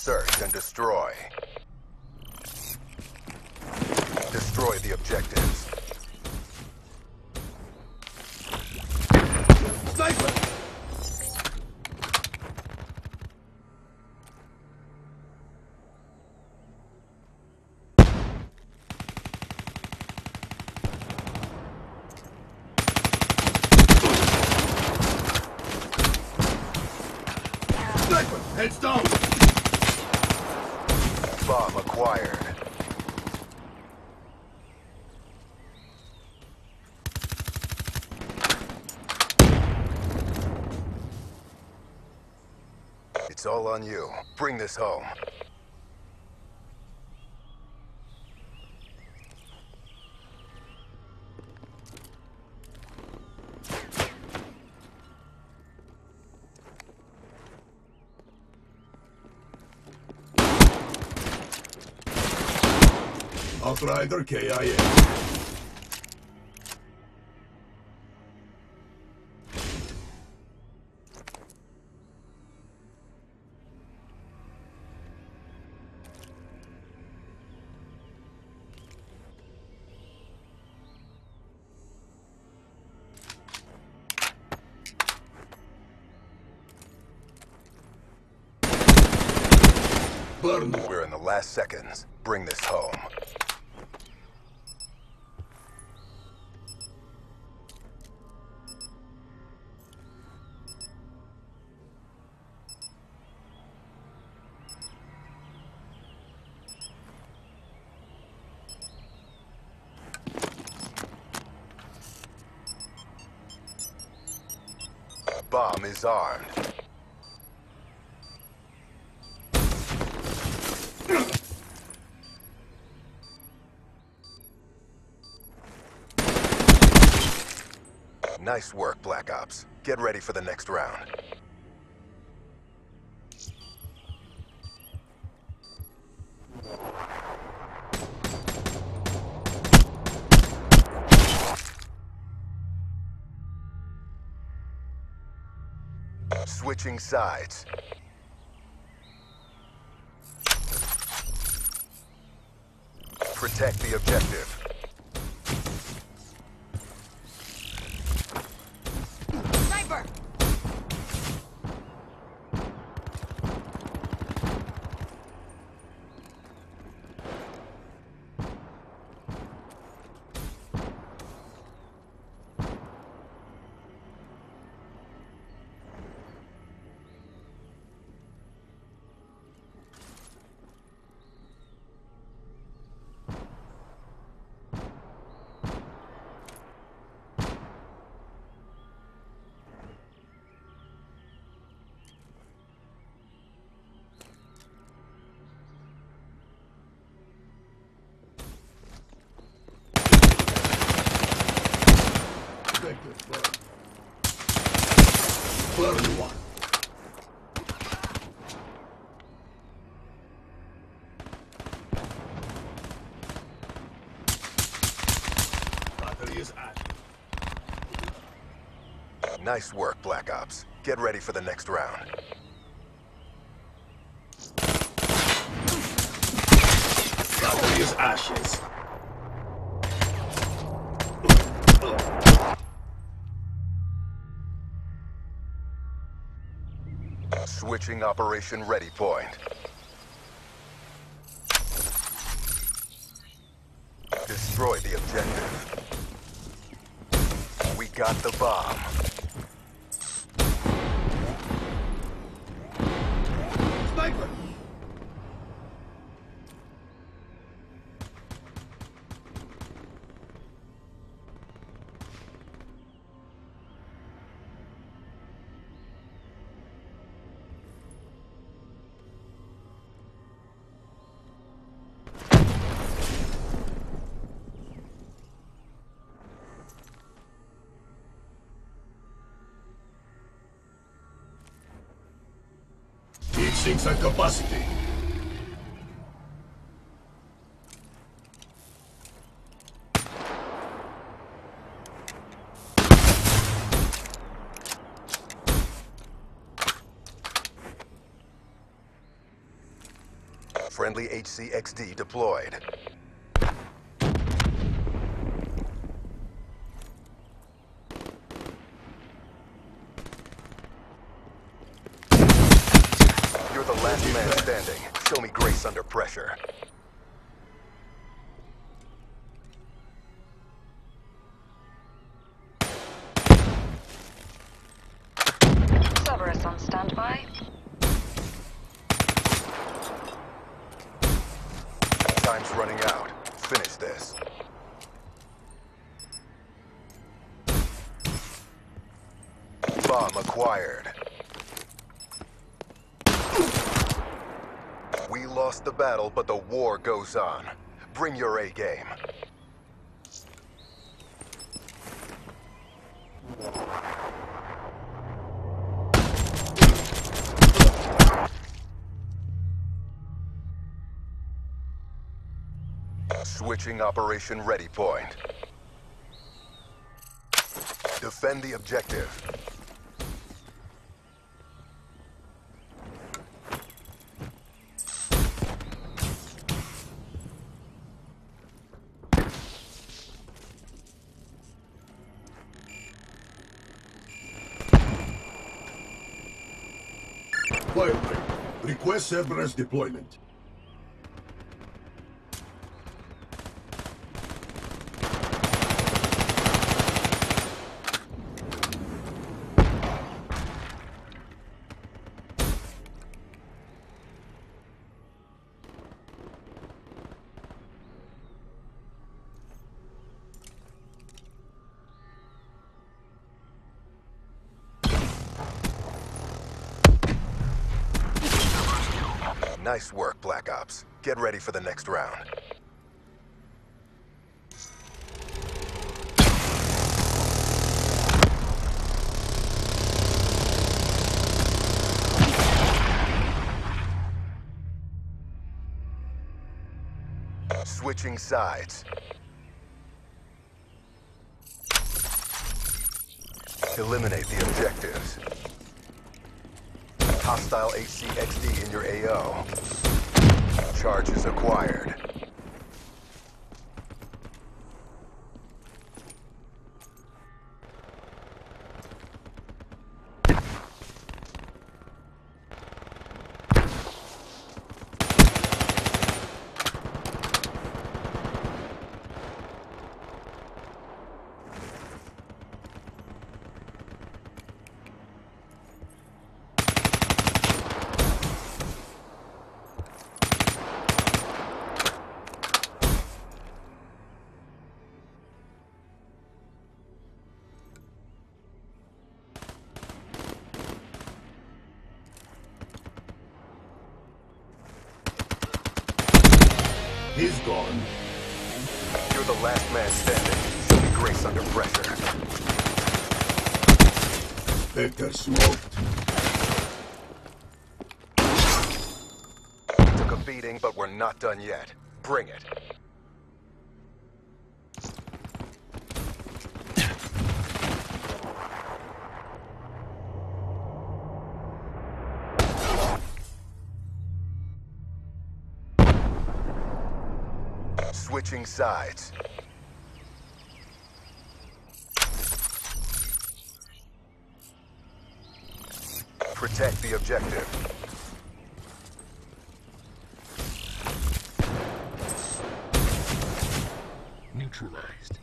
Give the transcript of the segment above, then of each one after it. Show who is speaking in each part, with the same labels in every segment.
Speaker 1: Search and destroy. Destroy the objectives.
Speaker 2: Sniper! Sniper! Heads down!
Speaker 1: Bomb acquired. It's all on you. Bring this home.
Speaker 2: Outrider KIA. Burn.
Speaker 1: We're in the last seconds. Bring this home. Bomb is armed. Nice work, Black Ops. Get ready for the next round. Switching sides. Protect the objective.
Speaker 3: Sniper!
Speaker 2: Burn one. Battery is active.
Speaker 1: Nice work, Black Ops. Get ready for the next round.
Speaker 2: Battery is ashes.
Speaker 1: Switching operation ready point. Destroy the objective. We got the bomb.
Speaker 2: Sniper! Heat sinks at capacity.
Speaker 1: Friendly HCXD deployed. You're the last man standing. Show me grace under pressure.
Speaker 4: Cerberus on standby.
Speaker 1: Time's running out. Finish this. Bomb acquired. We lost the battle, but the war goes on. Bring your A game. Switching Operation Ready Point. Defend the objective.
Speaker 2: Firefighter, request Cerberus deployment.
Speaker 1: Nice work, Black Ops. Get ready for the next round. Switching sides. Eliminate the objectives. Hostile HCXD in your AO. Charges acquired.
Speaker 2: He's gone.
Speaker 1: You're the last man standing. Show me grace under pressure.
Speaker 2: Vector smoked.
Speaker 1: Took a beating, but we're not done yet. Bring it. Switching sides. Protect the objective.
Speaker 5: Neutralized.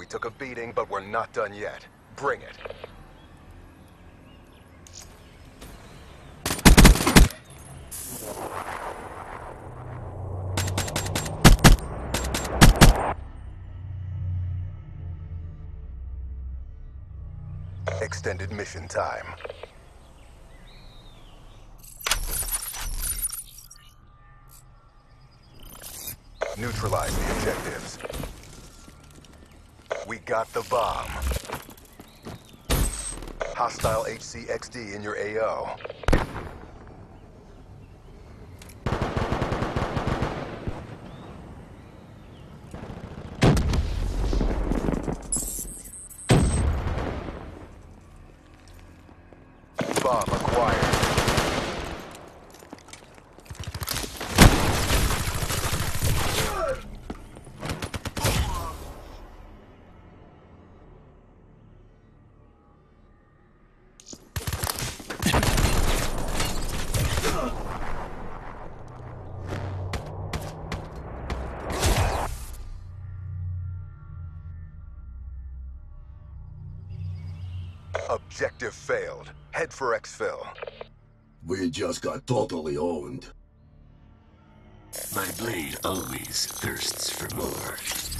Speaker 1: took a beating, but we're not done yet. Bring it. Extended mission time. Neutralize the objectives. We got the bomb. Hostile HCXD in your AO. Bomb acquired. Objective failed. Head for exfil.
Speaker 2: We just got totally owned.
Speaker 5: My blade always thirsts for more.